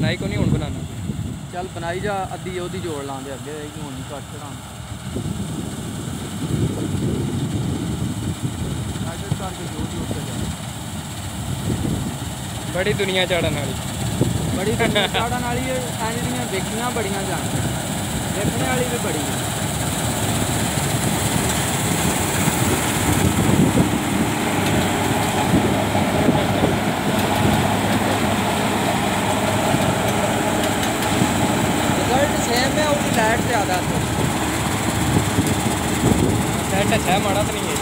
बनाई को नहीं हूँ बनाना। चल बनाई जा अद्धी ओहदी जोड़ लांदे अगे हूँ नहीं घट चढ़ा बड़ी दुनिया चढ़न वाली बड़ी दुनिया चढ़न वाली इंज दियां देखियां बड़ियां जान देखने वाली भी बड़ी है। रिजल्ट सेम है उसकी लाइट ज़्यादा लाइट अच्छा है माड़ा तो नहीं है।